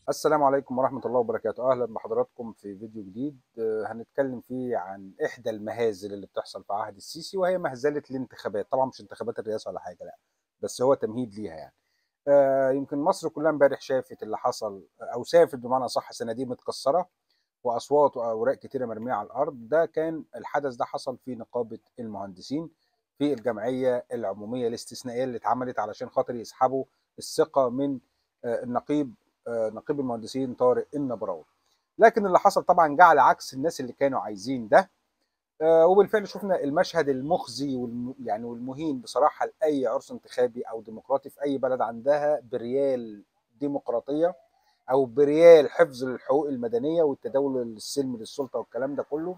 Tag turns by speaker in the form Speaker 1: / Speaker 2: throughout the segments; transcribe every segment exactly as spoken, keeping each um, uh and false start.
Speaker 1: السلام عليكم ورحمة الله وبركاته. أهلا بحضراتكم في فيديو جديد. آه، هنتكلم فيه عن إحدى المهازل اللي بتحصل في عهد السيسي، وهي مهزلة الانتخابات. طبعا مش انتخابات الرئاسة ولا حاجة، لا، بس هو تمهيد ليها يعني. آه، يمكن مصر كلها امبارح شافت اللي حصل، أو شافت بمعنى صح صناديق متكسرة وأصوات وأوراق كتيرة مرمية على الأرض. ده كان الحدث ده حصل في نقابة المهندسين في الجمعية العمومية الاستثنائية اللي اتعملت علشان خاطر يسحبوا الثقة من آه، النقيب آه، نقيب المهندسين طارق النبراوي. لكن اللي حصل طبعا جعل عكس الناس اللي كانوا عايزين ده. آه، وبالفعل شفنا المشهد المخزي والم... يعني والمهين بصراحه لاي عرس انتخابي او ديمقراطي في اي بلد عندها بريال ديمقراطيه، او بريال حفظ الحقوق المدنيه والتداول السلمي للسلطه والكلام ده كله.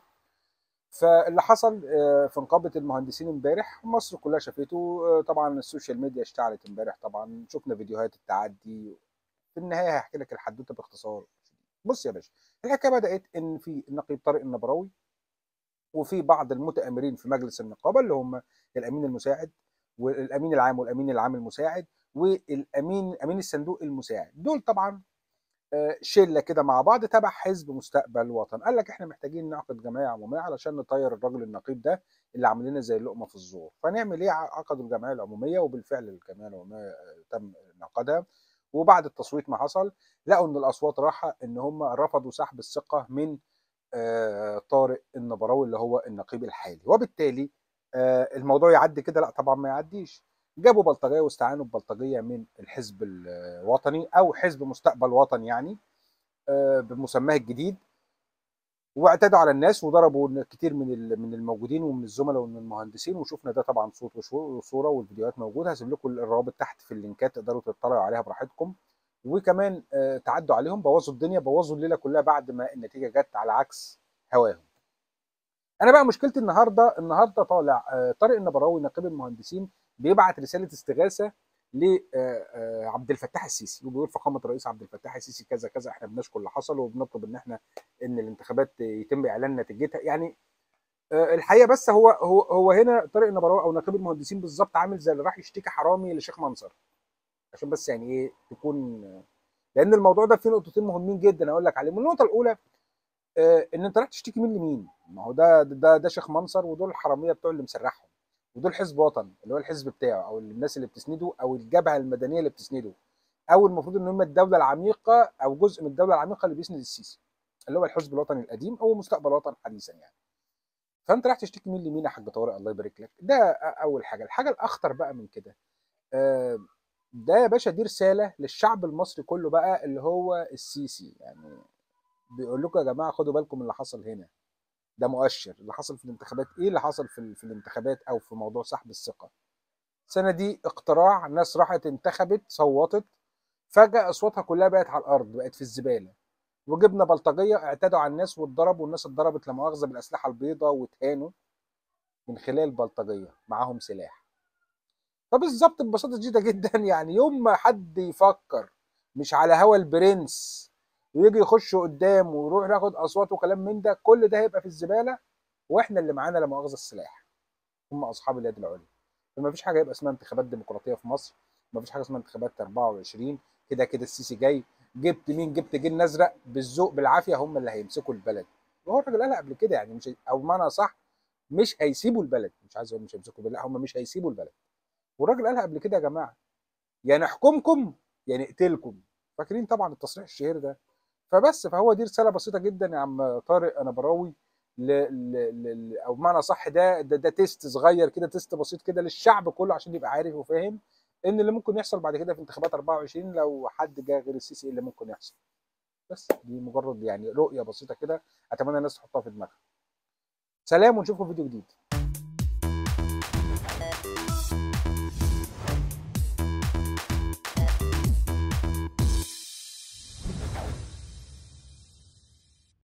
Speaker 1: فاللي حصل آه، في نقابه المهندسين امبارح مصر كلها شافته. آه، طبعا السوشيال ميديا اشتعلت امبارح، طبعا شفنا فيديوهات التعدي. في النهايه هحكي لك الحدوته باختصار. بص يا باشا، الحكايه بدات ان في النقيب طارق النبراوي وفي بعض المتآمرين في مجلس النقابه اللي هم الامين المساعد والامين العام والامين العام المساعد والامين امين الصندوق المساعد. دول طبعا آه، شله كده مع بعض تبع حزب مستقبل وطن. قال لك احنا محتاجين نعقد جمعيه عموميه علشان نطير الراجل النقيب ده اللي عامل لنا زي اللقمه في الزور. فنعمل ايه؟ عقدوا الجمعيه العموميه، وبالفعل الجمعيه العموميه آه، تم انعقادها. وبعد التصويت ما حصل، لقوا ان الاصوات راحه ان هم رفضوا سحب الثقه من آه، طارق النبراوي اللي هو النقيب الحالي. وبالتالي آه، الموضوع يعدي كده؟ لا طبعا ما يعديش. جابوا بلطجيه واستعانوا ببلطجيه من الحزب الوطني او حزب مستقبل وطن يعني آه، بمسماه الجديد، واعتدوا على الناس وضربوا كتير من من الموجودين ومن الزملاء ومن المهندسين. وشفنا ده طبعا صوت وصوره، والفيديوهات موجوده. هسيب لكم الروابط تحت في اللينكات تقدروا تطلعوا عليها براحتكم. وكمان آه، تعدوا عليهم، بوظوا الدنيا، بوظوا الليله كلها بعد ما النتيجه جت على عكس هواهم. انا بقى مشكلتي النهارده النهارده طالع آه، طارق النبراوي نقيب المهندسين بيبعت رساله استغاثه لعبد الفتاح السيسي، وبيقول فخامه الرئيس عبد الفتاح السيسي كذا كذا، احنا بنشكر اللي حصل وبنطلب ان احنا ان الانتخابات يتم اعلان نتيجتها يعني. آه، الحقيقه بس هو هو هو هنا طارق النبراوي او نقيب المهندسين بالظبط عامل زي اللي راح يشتكي حرامي لشيخ منصر، عشان بس يعني ايه تكون. لان الموضوع ده فيه نقطتين مهمين جدا اقول لك عليهم. النقطه الاولى آه، ان انت رايح تشتكي مين لمين؟ ما هو ده ده ده شيخ منصر، ودول الحراميه بتوع اللي مسرحهم، ودول حزب وطن اللي هو الحزب بتاعه او الناس اللي بتسنده او الجبهه المدنيه اللي بتسنده، او المفروض ان هم الدوله العميقه او جزء من الدوله العميقه اللي بيسند السيسي، اللي هو الحزب الوطني القديم او مستقبل وطن حديثا يعني. فانت رايح تشتكي مين لمين يا حاج طارق؟ الله يبارك لك. ده اول حاجه. الحاجه الاخطر بقى من كده، آه، ده يا باشا دي رساله للشعب المصري كله بقى اللي هو السيسي يعني. بيقول لكم يا جماعه خدوا بالكم من اللي حصل هنا. ده مؤشر اللي حصل في الانتخابات. ايه اللي حصل في, في الانتخابات او في موضوع سحب الثقه؟ السنه دي اقتراع، ناس راحت انتخبت صوتت، فجاه اصواتها كلها بقت على الارض، بقت في الزباله. وجبنا بلطجيه اعتدوا على الناس واتضربوا، والناس اتضربت لا مؤاخذه بالاسلحه البيضاء واتهانوا من خلال بلطجيه معاهم سلاح. فبالظبط ببساطه شديده جدا يعني يوم ما حد يفكر مش على هوا البرنس ويجي يخش قدام ويروح ياخد اصوات وكلام من ده، كل ده هيبقى في الزباله. واحنا اللي معانا لا مؤاخذه السلاح هم اصحاب اليد العليا. فما فيش حاجه يبقى اسمها انتخابات ديمقراطيه في مصر. ما فيش حاجه اسمها انتخابات أربعة وعشرين. كده كده السيسي جاي. جبت مين؟ جبت جيل ازرق بالذوق بالعافيه، هم اللي هيمسكوا البلد. وهو الراجل قالها قبل كده يعني، مش او بمعنى صح مش هيسيبوا البلد. مش عايز اقول مش هيمسكوا البلد، لا، هم مش هيسيبوا البلد. والراجل قالها قبل كده يا جماعه، يا نحكمكم يا نقتلكم. فاكرين طبعا التصريح الشهير ده. فبس فهو دي رساله بسيطه جدا يا عم طارق انا براوي، ل... ل... ل... او بمعنى صح ده ده, ده تيست صغير كده، تيست بسيط كده للشعب كله عشان يبقى عارف وفاهم ان اللي ممكن يحصل بعد كده في انتخابات أربعة وعشرين لو حد جه غير السيسي، إيه اللي ممكن يحصل. بس دي مجرد يعني رؤيه بسيطه كده، اتمنى الناس تحطها في دماغها. سلام ونشوفكم في فيديو جديد.